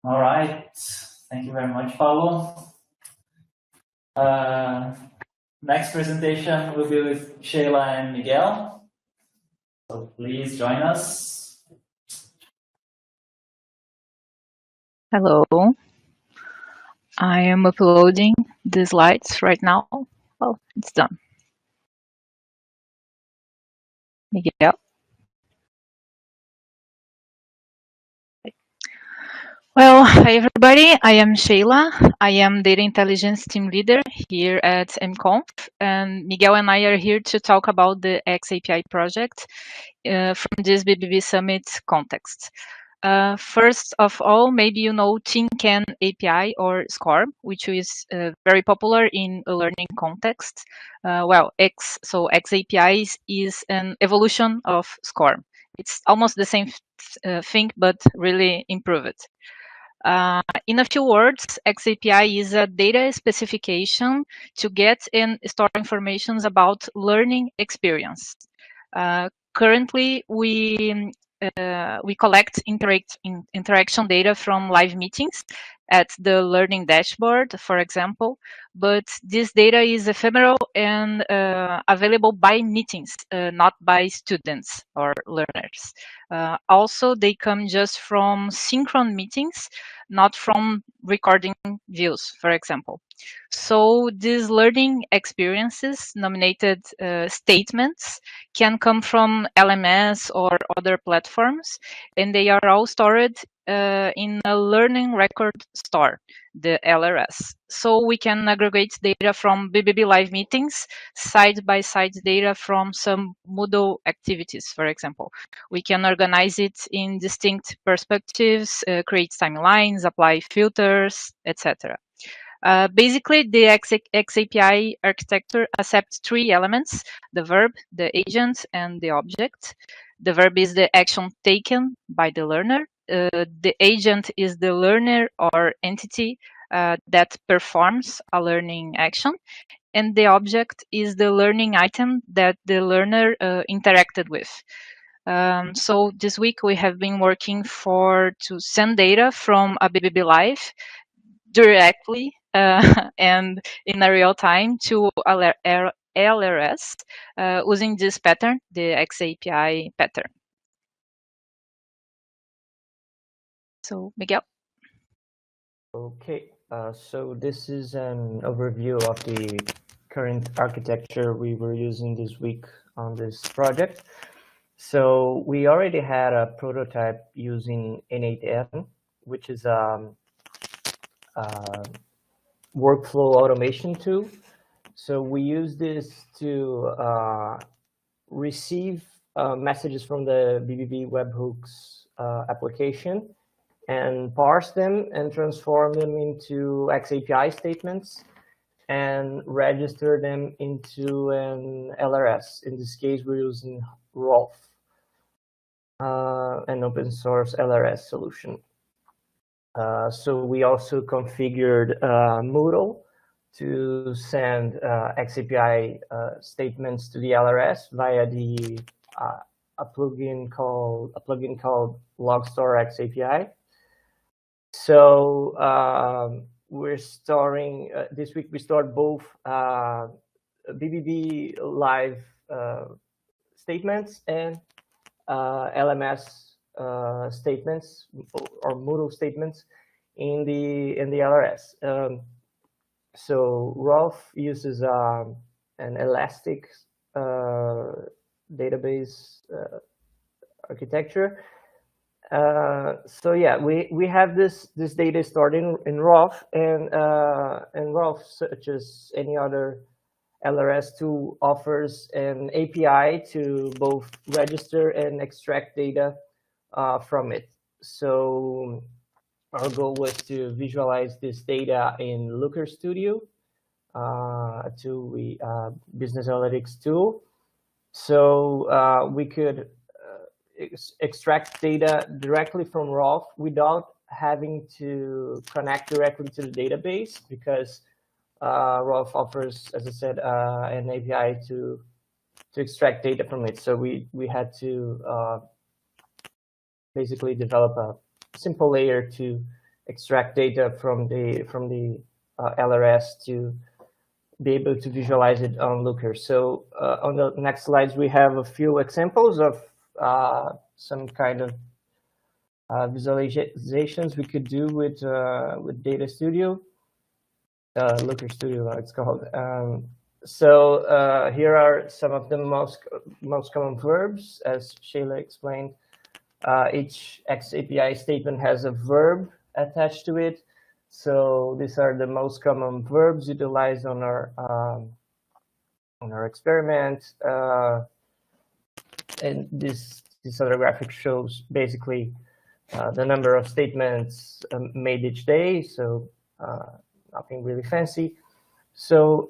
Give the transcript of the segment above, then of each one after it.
All right. Thank you very much, Paulo. Next presentation will be with Sheila and Miguel. So please join us. Hello. I am uploading the slides right now. Oh, it's done. Miguel. Well, hi everybody. I am Sheila. I am Data Intelligence Team Leader here at MConf, and Miguel and I are here to talk about the XAPI project from this BBB Summit context. First of all, maybe you know TeamCAN API or SCORM, which is very popular in a learning context. XAPI is an evolution of SCORM. It's almost the same thing, but really improved. In a few words, XAPI is a data specification to get and store information about learning experience. Currently, we collect interaction data from live meetings at the learning dashboard, for example, but this data is ephemeral and available by meetings, not by students or learners. Also, they come just from synchron meetings, not from recording views, for example. So these learning experiences, nominated statements, can come from LMS or other platforms, and they are all stored in a learning record store, the LRS. So we can aggregate data from BBB live meetings, side-by-side data from some Moodle activities, for example. We can organize it in distinct perspectives, create timelines, apply filters, etc. Basically, the XAPI architecture accepts three elements: the verb, the agent, and the object. The verb is the action taken by the learner. The agent is the learner or entity that performs a learning action. And the object is the learning item that the learner interacted with. So this week we have been working to send data from a BBB Live directly and in a real time to LRS using this pattern, the XAPI pattern. So, Miguel. Okay, so this is an overview of the current architecture we were using this week on this project. So we already had a prototype using N8N, which is a workflow automation tool. So we use this to receive messages from the BBB webhooks application and parse them and transform them into XAPI statements and register them into an LRS. In this case, we're using Rolf, an open source LRS solution. So we also configured Moodle to send XAPI statements to the LRS via a plugin called Logstore XAPI. So we're storing this week. We stored both BBB live statements and LMS statements or Moodle statements in the LRS. So Rolf uses an elastic database architecture. So yeah, we have this data stored in Rolf, and Rolf, such as any other LRS tool, offers an API to both register and extract data from it. So our goal was to visualize this data in Looker Studio, business analytics tool. So we could extract data directly from Rolf without having to connect directly to the database, because Rolf offers, as I said, an API to extract data from it. So we had to basically develop a simple layer to extract data from the LRS to be able to visualize it on Looker. So on the next slides, we have a few examples of some kind of visualizations we could do with Data Studio, Looker Studio, it's called. So here are some of the most common verbs, as Shayla explained. Each XAPI statement has a verb attached to it. So these are the most common verbs utilized on our experiment. And this other graphic shows basically the number of statements made each day. So nothing really fancy. So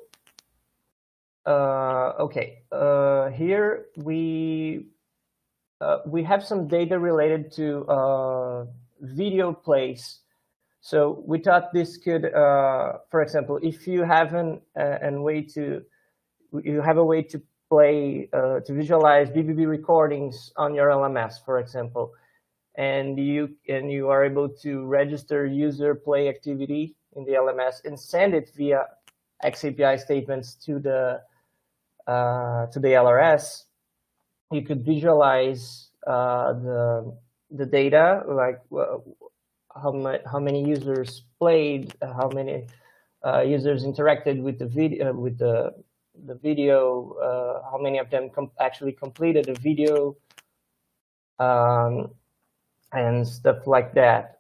okay, here we have some data related to video plays. So we thought this could, for example, if you have a way to play to visualize BBB recordings on your LMS, for example, and you are able to register user play activity in the LMS and send it via XAPI statements to the LRS. You could visualize the data, like how many users played, how many users interacted with the video, how many of them actually completed the video, and stuff like that.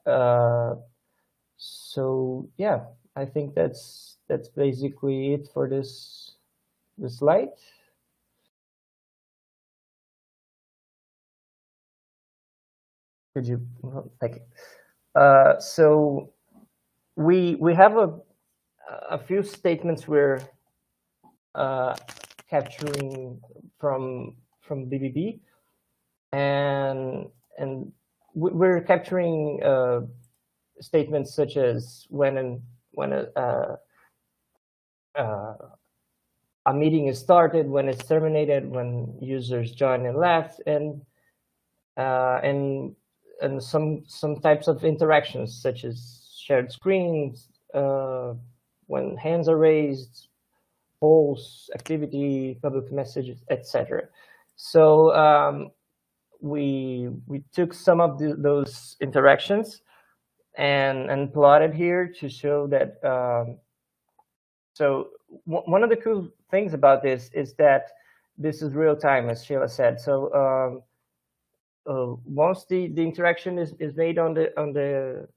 So yeah, I think that's basically it for this slide. Could you thank you. So we have a few statements we're capturing from BBB, and we're capturing statements such as when a meeting is started, when it's terminated, when users join and left, and some types of interactions such as shared screens, when hands are raised, polls, activity, public messages, etc. So we took some of those interactions and plotted here to show that. So one of the cool things about this is that this is real time, as Sheila said. So once the interaction is made on the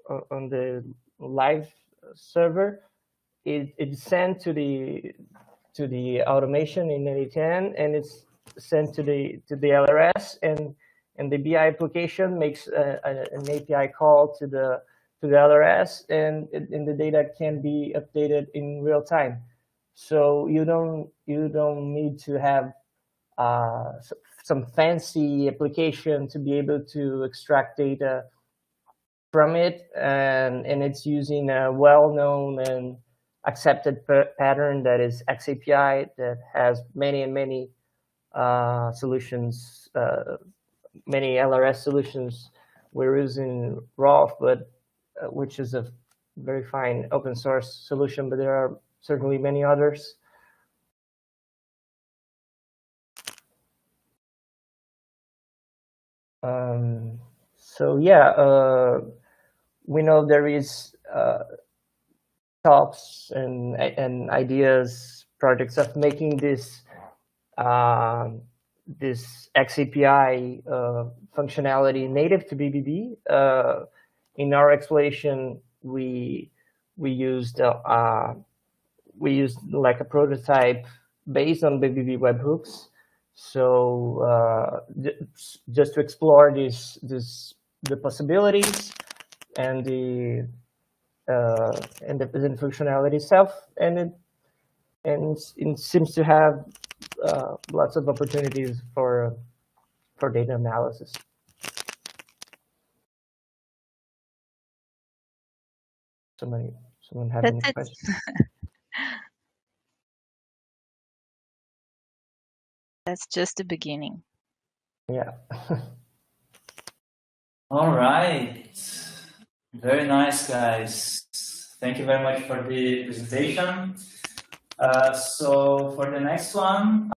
live server, it's sent to the automation in NA10, and it's sent to the LRS, and the BI application makes an API call to the LRS, and the data can be updated in real time. So you don't need to have some fancy application to be able to extract data from it, and it's using a well-known and accepted pattern that is XAPI, that has many solutions, many LRS solutions. We're using ROF, but which is a very fine open source solution, but there are certainly many others. So yeah, we know there is talks and ideas, projects of making this this XAPI functionality native to BBB. In our exploration, we used like a prototype based on BBB webhooks. So just to explore the possibilities and the functionality itself, and it seems to have lots of opportunities for data analysis. Someone have any questions? That's just the beginning. Yeah. All right. Very nice, guys. Thank you very much for the presentation. So for the next one,